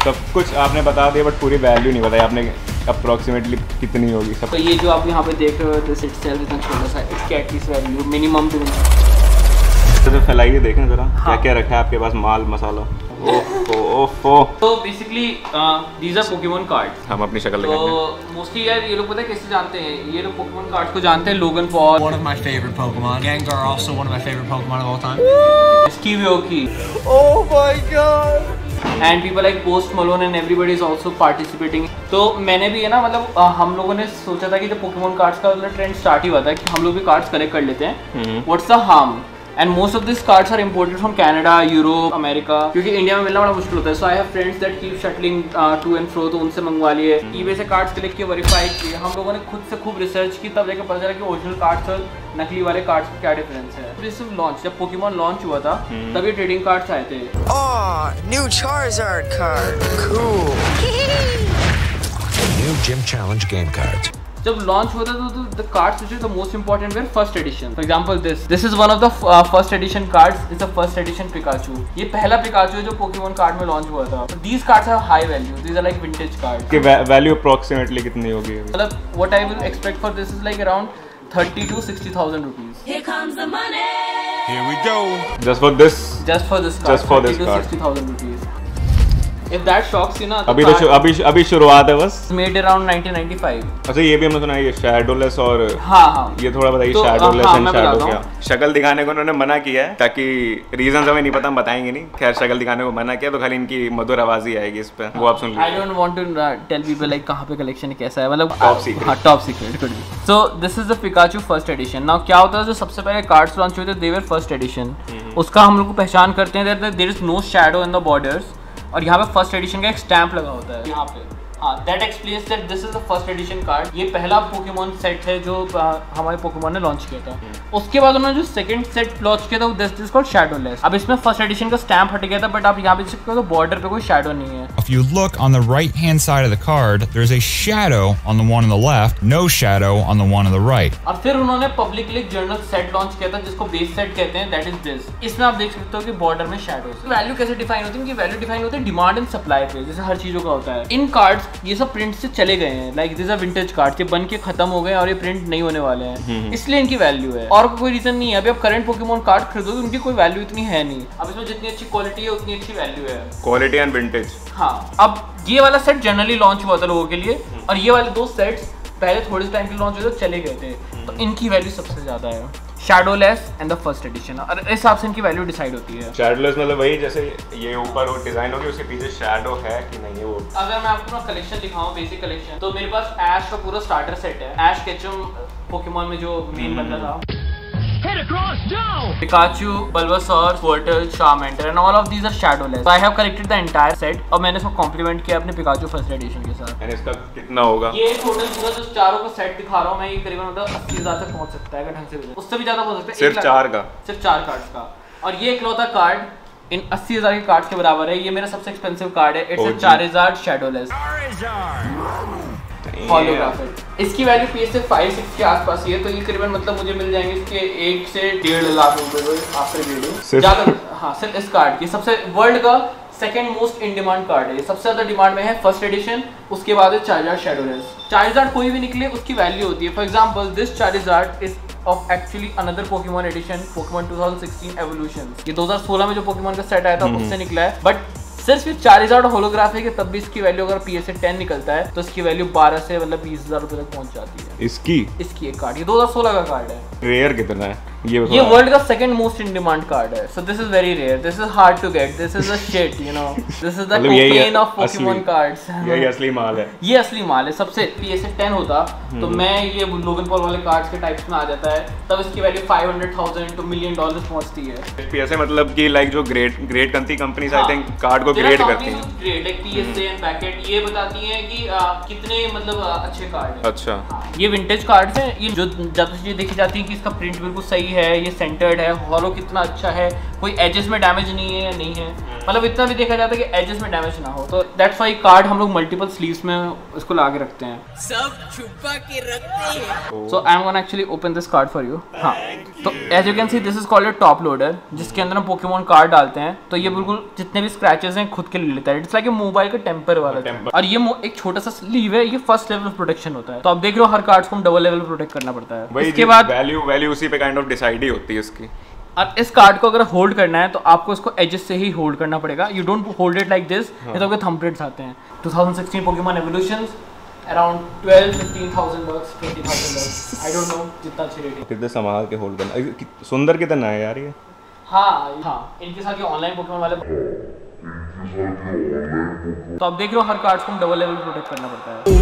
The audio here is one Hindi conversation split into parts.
सब कुछ आपने बता दिया बट पूरी वैल्यू नहीं बताई आपने, अप्रोक्सीमेटली कितनी होगी सब। तो ये जो आप यहाँ पे देख रहे हो दिस इटसेल्फ इतना छोटा सा, इसकी एटलीस्ट वैल्यू मिनिमम टू तो फैलाइए देखें जरा। हाँ। क्या क्या रखा है आपके पास माल मसाला। ओफो। तो basically these are Pokemon cards. हम अपनी शक्ल दिखाएंगे। तो मोस्टली यार ये लोग पता है कैसे जानते हैं, ये लोग पोकेमॉन कार्ड्स को जानते हैं लोगन for one of my favorite Pokemon. Gengar also one of my favorite Pokemon of all time. Skivioki. Oh my god. And people like Post Malone and everybody is also participating. तो मैंने भी है ना मतलब हम लोगों ने सोचा था कि जब पोकेमॉन कार्ड्स का ट्रेंड स्टार्ट ही हुआ था कि हम लोग भी कार्ड्स कलेक्ट कर लेते हैं। What's the harm? And most of these cards are imported from Canada, Europe, America, क्योंकि इंडिया में मिलना बड़ा मुश्किल होता है। So I have friends that keep shuttling to and fro, तो उनसे मंगवा लिए। eBay से कार्ड्स कलेक्ट किए, वेरीफाई किए। हम लोगों ने खुद से खूब रिसर्च की, तब जाकर पता चला कि ओरिजिनल कार्ड्स और नकली वाले कार्ड्स में क्या डिफरेंस है। ये सिर्फ लॉन्च, जब पोकेमॉन लॉन्च हुआ था तब ये ट्रेडिंग कार्ड्स आए थे। Oh, new Charizard card, cool. New Gym Challenge game cards. जब लॉन्च हुआ था तो the cards which are the most important were first edition. For example this is one of the first edition cards, is the first edition Pikachu. ये पहला पिकाचू है जो पोकेमॉन कार्ड में लॉन्च हुआ था। These cards have high value, these are like vintage cards. कि वैल्यू अप्रोक्सीमेटली कितनी होगी? मतलब what I will expect for this is like around 30 to 60,000 rupees. Here comes the money. Here we go. Just for this card. Just for this 60,000 rupees. If that shocks you ना, अभी शुरुआत है बस। Made around 1995. अच्छा ये भी हमने सुना है ये शैडोलेस और हाँ ये थोड़ा बताइए तो, शैडोलेस एंड शैडो क्या? हूँ। शक्ल दिखाने को उन्होंने मना किया है ताकि रीजंस हमें नहीं पता, हम बताएंगे नहीं। खैर शक्ल दिखाने को मना किया तो खाली इनकी मधुर आवाज ही आएगी इस पे, वो आप सुन लीजिए। I don't want to tell people like कहाँ पे कलेक्शन कैसा है, मतलब टॉप सीक्रेट। हाँ टॉप सीक्रेट कुछ भी। So this is the Pikachu first edition. Now क्या होता है जो सबसे पहले कार्ड्स लॉन्च हुए थे they were first edition. उसका हम लोग को पहचान करते हैं that there is no shadow in the borders. और यहाँ पे फर्स्ट एडिशन का एक स्टैंप लगा होता है यहाँ पे। हाँ, that explains that this is the first edition card. ये पहला पोकेमॉन सेट है जो हमारे पोकेमॉन ने लॉन्च किया था। उसके बाद उन्होंने जो सेकंड सेट लॉन्च किया था वो दिस इज कॉल्ड शैडोलेस। अब इसमें फर्स्ट एडिशन का स्टैंप हट गया था बट आप यहाँ पे देख सकते हो तो बॉर्डर पे कोई शैडो नहीं है। If you look on the right hand side of the card, there's a shadow on the one on the left, no shadow on the one on the right. और फिर उन्होंने पब्लिकली जर्नल सेट लॉन्च किया था जिसको बेस सेट कहते हैं, दैट इज दिस। इसमें आप देख सकते हो कि बॉर्डर में शैडोज। वैल्यू कैसे डिफाइन होती है? वैल्यू डिफाइन होती है डिमांड एंड सप्लाई पे, जैसे हर चीजों का होता है। इन कार्ड्स ये सब प्रिंट से चले गए हैं, like this are vintage cards, ये बन के खत्म हो गए और ये प्रिंट नहीं होने वाले हैं, इसलिए इनकी वैल्यू है। और कोई रीजन नहीं है। अभी आप करंट पोकेमॉन कार्ड खरीदोगे उनकी कोई वैल्यू इतनी है नहीं। अब इसमें जितनी अच्छी क्वालिटी है उतनी अच्छी वैल्यू है। Quality and vintage. हाँ, अब ये वाला सेट जनरली लॉन्च हुआ था लोगों के लिए और ये वाले दो सेट्स पहले थोड़े टाइम के लिए लॉन्च हुए थे, चले गए थे, तो इनकी वैल्यू सबसे ज्यादा है। Shadowless and the first edition, और इस हिसाब से इनकी वैल्यू डिसाइड होती है। शैडोलेस मतलब वही जैसे ये ऊपर वो डिजाइन होगी उसके पीछे शैडो है कि नहीं है वो। अगर मैं आपको ना कलेक्शन दिखाऊं, बेसिक कलेक्शन, तो मेरे पास ऐश का पूरा स्टार्टर सेट है। ऐश केचम पोकेमॉन में जो मेन बंदा था, Pikachu, Bulbasaur, Squirtle, Charmander, and all of these are shadowless. So I have collected the entire set और मैंने इसको कॉम्प्लीमेंट किया अपने Pikachu फर्स्ट एडिशन के साथ। एंड इसका कितना होगा? ये टोटल पूरा जो चारों का सेट दिखा रहा हूँ मैं, ये करीबन मतलब 80,000 तक पहुँच सकता है अगर ढंग से, उससे भी ज्यादा पहुँच सकता है। सिर्फ 4 का? सिर्फ 4 कार्ड्स का। और ये इकलौता कार्ड इन 80,000 के कार्ड्स के बराबर है। ये मेरा सबसे एक्सपेंसिव कार्ड है। It's Charizard shadowless holographic. इसकी वैल्यू PS से 5-6 के आसपास ही है, तो ये करीबन मतलब मुझे मिल जाएंगे इसके 1 से 1.5 लाख रुपए आफ्टर वीडियो ज्यादा। हाँ, सिर्फ इस कार्ड की सबसे वर्ल्ड का second most in demand card है। सबसे ज्यादा डिमांड में है फर्स्ट एडिशन, उसके बाद है Charizard शैडोलेस। Charizard कोई भी निकले उसकी वैल्यू होती है। For example this Charizard is of actually another Pokemon edition, Pokemon 2016 Evolutions। ये 2016 में जो Pokemon का सेट आया था उससे निकला है, बट सिर्फ ये Charizard होलोग्राफिक है, तब भी इसकी वैल्यू अगर PS से 10 निकलता है तो इसकी वैल्यू 12 से मतलब 20,000 रुपए तक पहुंच जाती है। इसकी एक कार्ड, ये 2016 का कार्ड है। रेयर कितना है ये वर्ल्ड का second most in demand card है। So this is very rare, this is hard to get, this is a shit, you know, this is the cocaine of Pokemon cards. ये असली माल है, ये असली माल है। सबसे PS से 10 होता तो मैं ये लोगन पॉल वाले कार्ड्स के टाइप्स में आ जाता है, तब इसकी वैल्यू 500,000 to $1 million पहुंचती है। PS से मतलब कि लाइक जो grade companies I think card को ग्रेड करती हैं, grade like PSA and Beckett, ये बताती हैं कि कितने मतलब अच्छे कार्ड हैं। अच्छा, ये विंटेज कार्ड्स हैं। ये जो ज्यादा चीजें देखी जाती है कि इसका प्रिंट बिल्कुल सही है, ये सेंटर्ड है, हॉलो कितना अच्छा है, कोई एजेस में डैमेज नहीं है या नहीं है, मतलब इतना भी देखा जाता है कि एजेस में डैमेज ना हो। तो दैट्स व्हाई कार्ड हम लोग मल्टीपल स्लीव्स में इसको ला के रखते हैं, सब छुपा के रखते हैं। So I am gonna actually open this card for you. हाँ, तो as you can see this is called a top loader, जिसके अंदर हम पोकेमोन कार्ड डालते हैं तो ये बिल्कुल जितने भी स्क्रैचेस हैं खुद के ले लेता है। इट्स लाइक मोबाइल का टेम्पर वाला, और ये एक छोटा सा स्लीव है, ये फर्स्ट लेवल ऑफ प्रोटेक्शन होता है। तो आप देख रहे हो हर कार्ड्स को हम डबल लेवल प्रोटेक्ट करना पड़ता है। इसके बाद वैल्यू उसी पे काइंड ऑफ डिसाइड ही होती है इसकी। अब इस कार्ड को अगर होल्ड करना है तो आपको इसको एजेस से ही होल्ड करना पड़ेगा। You don't hold it like this, नहीं तो आपके थंबप्रिंट्स आते हैं। 2016 Pokemon evolutions around 12-15,000 bucks, 20,000 bucks, I don't know जितना अच्छी रेटिंग। कितने संभाल के होल्ड करना, सुंदर कितना है यार ये। हाँ, इनके साथ ये ऑनलाइन पोकेमॉन वाले, तो आप देख रहे हो हर कार्ड्स को हम डबल लेवल प्रोटेक्ट करना पड़ता है।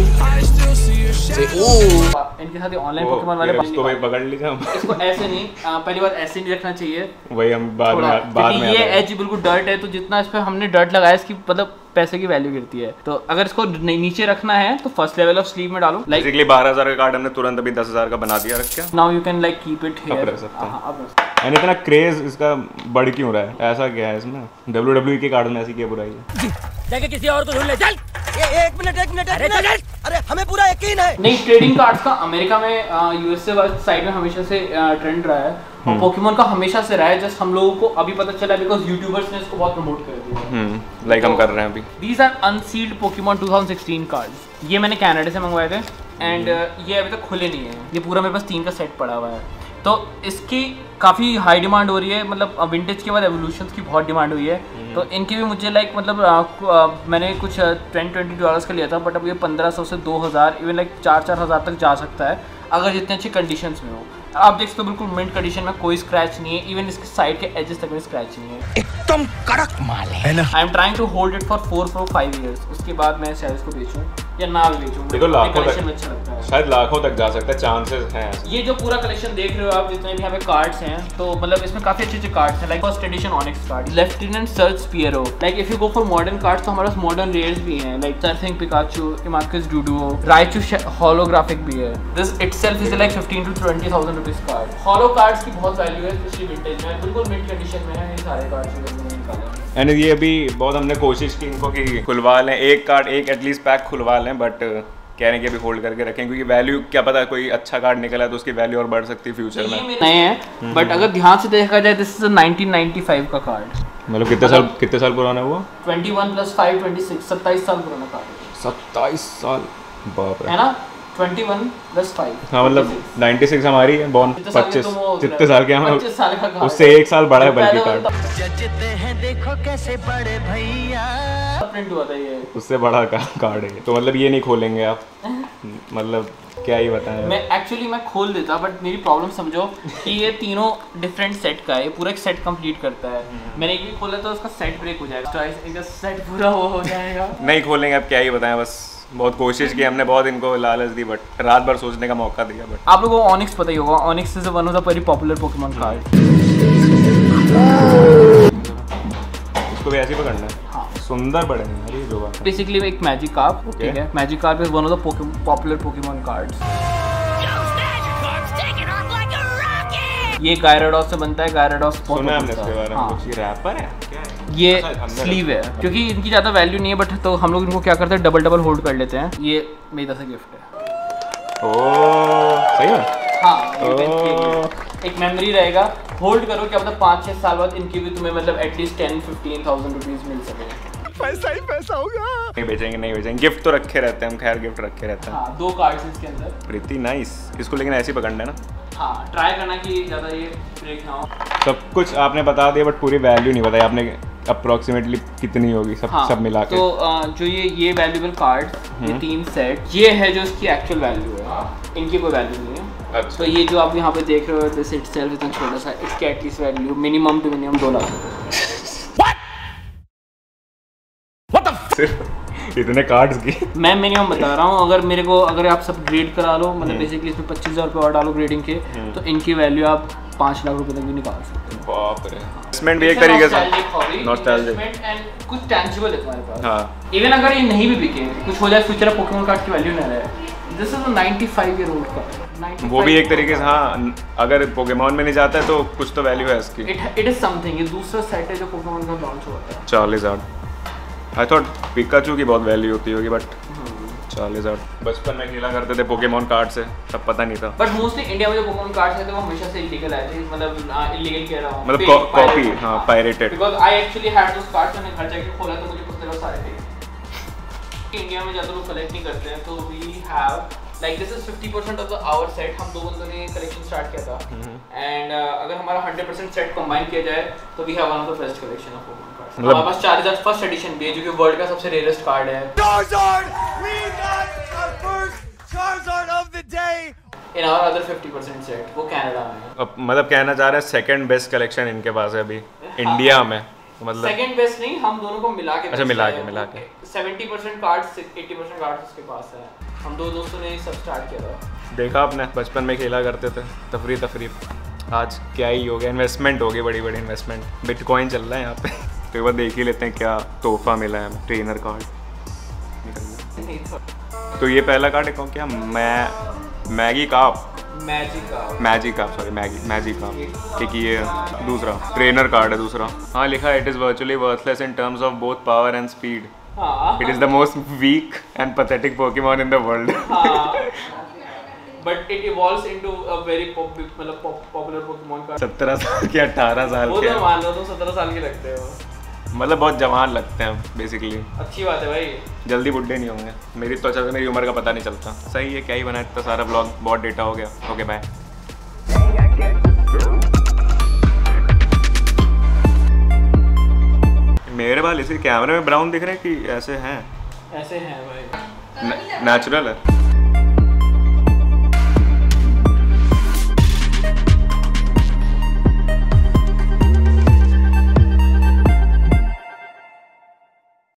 इनके साथ ये ऑनलाइन पोकेमॉन वाले इसको भाई पकड़ लीजिए हम। इसको ऐसे नहीं, पहली बात ऐसे नहीं रखना चाहिए, वही हम बाद में ये एज बिल्कुल डर्ट है, तो जितना इस पे हमने डर्ट लगाया इसकी मतलब पैसे की वैल्यू गिरती है। तो अगर इसको नीचे रखना है तो फर्स्ट लेवल ऑफ स्लीव में डालो। लाइक बेसिकली 12,000 का कार्ड हमने तुरंत अभी 10,000 का बना दिया, रख के now you can like keep it here. रख सकते हैं। एंड इतना क्रेज इसका बढ़ क्यों रहा है, ऐसा क्या है इसमें? WWE के कार्ड में ऐसी क्या बुराई है? जाके किसी और को ढूंढ ले, चल। एक मिनट अरे हमें पूरा यकीन है। नहीं, ट्रेडिंग कार्ड्स का अमेरिका में यूएसए वाली साइड में हमेशा से ट्रेंड रहा है, और पोकेमोन का हमेशा से रहा है। जस्ट हम लोगों को अभी पता चला बिकॉज यूट्यूबर्स ने इसको बहुत प्रमोट कर दिया। लाइक हम कर रहे हैं अभी। These are unsealed Pokemon 2016 cards. ये मैंने कनाडा से मंगवाए थे, एंड ये अभी तक खुले नहीं है। ये पूरा मेरे पास 3 का सेट पड़ा हुआ है। तो इसकी काफ़ी हाई डिमांड हो रही है, मतलब विंटेज के बाद एवोल्यूशंस की बहुत डिमांड हुई है। तो इनकी भी मुझे लाइक मतलब मैंने कुछ $10-20 का लिया था, बट अब ये 1,500 से 2,000 इवन लाइक 4-4 हज़ार तक जा सकता है अगर जितने अच्छी कंडीशंस में हो। आप देख सकते हो बिल्कुल मिंट कंडीशन में, कोई स्क्रैच नहीं है, इवन इसके साइड के एजेस तक में स्क्रैच नहीं है, एकदम कड़क माल है ना। I am trying to hold it for 4-5 years. उसके बाद मैं शायद इसको बेचूं या ना भी बेचूं। ये तो लाखों तक, अच्छा लगता है, शायद लाखों तक जा सकता है, चांसेस हैं। ये जो पूरा कलेक्शन देख रहे हो आप, जितने भी यहाँ पे कार्ड्स हैं, तो मतलब इसमें काफी अच्छे कार्ड्स हैं। Like first edition Onix card, lieutenant Surge Spearow. Like if you go for modern cards तो हमारे पास मॉडर्न रेयर्स भी हैं, लाइक सर्फिंग पिकाचू, इमार्कस डूडुओ, राइचू होलोग्राफिक भी है। This itself is like 15,000 to 20,000 rupees card. Holo cards की बहुत वैल्यू है, स्पेशली विंटेज में, बिल्कुल मिंट कंडीशन में है ये सारे कार्ड्स जो मैंने निकाले। एंड ये अभी बहुत हमने कोशिश की इनको कि खुलवा लें, एक कार्ड एक एटलीस्ट पैक खुलवा लें, बट कह रहे हैं कि अभी होल्ड करके रखें, क्योंकि वैल्यू क्या पता कोई अच्छा कार्ड निकला तो उसकी वैल्यू और बढ़ सकती है फ्यूचर में। नए हैं, बट अगर ध्यान से देखा जाए दिस इज 1995 का कार्ड। मतलब कितने साल पुराना हुआ? 21 + 5 26, 27 साल पुराना कार्ड। 27 साल, बाप रे, है ना? 21 + 5। हाँ, मतलब 96 हमारी है, बॉर्न 25, जितने साल के हम, 25 साल का कार्ड, उससे 1 साल बड़ा है बल्कि कार्ड। जचते हैं देखो कैसे बड़े भैया, प्रिंट हुआ था ये, उससे बड़ा कार्ड है। तो मतलब ये नहीं खोलेंगे आप? मतलब क्या ही बताएं। मैं खोल देता, बट मेरी प्रॉब्लम समझो कि ये तीनों डिफरेंट सेट का है, ये पूरा एक सेट कंप्लीट करता है। मैंने एक भी खोला तो उसका सेट ब्रेक हो जाएगा, तो इनका सेट पूरा हो जाएगा। नहीं खोलेंगे, अब क्या ही बताएं, बस बहुत कोशिश की हमने, बहुत इनको लालच दी, बट रात भर सोचने का मौका दिया। बट आप लोगों को ऑनिक्स पता ही होगा, Onix is one of the very popular Pokemon card. इसको भी ऐसे ही पकड़ना है। हाँ, सुंदर बड़े हैं यार ये जो बात। बेसिकली एक मैजिक कार्प, ठीक है, Magikarp is one of the popular Pokemon cards. ये गायराडोस से बनता है, गायराडोस सुना है हमने इसके बारे में कुछ। ये रैपर है क्या है? ये स्लीव है, क्योंकि इनकी ज़्यादा वैल्यू नहीं है, बट तो हम लोग इनको क्या करते हैं, डबल होल्ड कर लेते हैं। ये मेरी तरफ से गिफ्ट है। ओह, सही है। हाँ, एक मेमोरी रहेगा, होल्ड करो, क्या पता 5-6 साल बाद इनकी भी तुम्हें मतलब एटलीस्ट 10-15,000 रुपीज़ मिल सके। पैसा ही पैसा होगा। नहीं बेचेंगे, गिफ्ट तो रखे रहते हैं हम, खैर गिफ्ट रखे रहते हैं। हाँ, 2 कार्ड्स इसके अंदर। Pretty nice. इसको लेकिन ऐसे ही पकड़ना है ना। हाँ, ट्राई करना कि ज़्यादा ये ब्रेक ना हो। सब कुछ आपने बता दिया, बट पूरी वैल्यू नहीं बताई आपने, अप्रोक्सीमेटली कितनी होगी सब? हाँ, सब मिला के। तो जो ये वैल्यूएबल कार्ड, ये 3 सेट, ये है जो इसकी एक्चुअल वैल्यू है, इनकी कोई वैल्यू नहीं है। अच्छा। तो ये जो आप यहाँ पे देख रहे हो, दिस इटसेल्फ इतना छोटा सा, इसकी at least value minimum to minimum 2 lakh. सिर्फ इतने कार्ड्स की? मैं मिनिमम बता रहा हूँ, अगर आप सब ग्रेड करा लो, मतलब बेसिकली इसमें 25,000 रुपये और डालो ग्रेडिंग के, तो इनकी वैल्यू आप 5 लाख रुपए तक भी निकाल सकते हैं। बाप रे। इन्वेस्टमेंट भी एक तरीके से नॉस्टैल्जिक एंड कुछ टेंजिबल है तुम्हारे पास। हाँ, इवन अगर ये नहीं भी बिके, कुछ हो जाए फ्यूचर, पोकेमॉन कार्ड की वैल्यू ना रहे, this is a 95-year-old card. वो भी एक तरीके से, हाँ, अगर पोकेमॉन में नहीं जाता है तो कुछ तो वैल्यू है इसकी। It is something. ये दूसरा सेट है जो पोकेमॉन का लॉन्च हुआ था। 40,000। आई थॉट पिकाचू की बहुत वैल्यू होती होगी, बट 40,000। बचपन में खेला करते थे पोकेमॉन कार्ड से, तब पता नहीं था। बट मोस्टली इंडिया में जो पोकेमॉन कार्ड्स आए थे वो हमेशा से इलीगल आए थे, मतलब इलीगल कह रहा हूँ, मतलब कॉपी, हाँ, pirated. Because I actually had those cards, मैंने घर जाके खोला तो मुझे कुछ तरह सारे थे। इंडिया में ज़्यादा लोग कलेक्ट नहीं करते हैं, तो we have like this is 50% of the our set. हम 2 बंदों ने कलेक्शन स्टार्ट किया था एंड अगर हमारा 100% सेट कंबाइन किया जाए तो we have one of the best collection of Pokemon cards. हमारे पास Charizard फर्स्ट एडिशन भी है जो कि वर्ल्ड का सबसे रेयरेस्ट कार्ड है। Charizard! We got our first Charizard of the day! In our other 50% set वो कनाडा में है। अब मतलब कहना चाह रहे हैं सेकंड बेस्ट कलेक्शन इनके पास है अभी इंडिया में, मतलब सेकंड बेस्ट नहीं, हम दोनों को मिला के। अच्छा, मिला के 70% कार्ड्स 80% कार्ड्स उसके पास है। हम दो दोस्तों ने सब स्टार्ट किया था। देखा आपने, बचपन में खेला करते थे, तफरी। आज क्या ही हो गया, इन्वेस्टमेंट हो गई, बड़ी इन्वेस्टमेंट। बिटकॉइन चल रहा है यहाँ पे। तो एक बार देख ही लेते हैं क्या तोहफा मिला है हमें। ट्रेनर कार्ड तो ये पहला कार्ड है क्या, मैगी काप, एक ये दूसरा ट्रेनर कार्ड है दूसरा। हाँ, लिखा है it is virtually worthless in terms of both power and speed. It is the most weak and pathetic Pokemon in the world. But it evolves into a very popular Pokemon card. 17 साल के 18 साल के, वो तो मान लो तुम 17 साल के लगते हो, मतलब बहुत जवान लगते हैं बेसिकली। अच्छी बात है भाई, जल्दी बुढ़े नहीं होंगे। मेरी तो अच्छा, मेरी उम्र का पता नहीं चलता। सही है, क्या ही बना इतना सारा ब्लॉग, बहुत डेटा हो गया। Okay bye. मेरे बाल इसी कैमरे में ब्राउन दिख रहे हैं कि ऐसे हैं? ऐसे हैं भाई, नेचुरल है।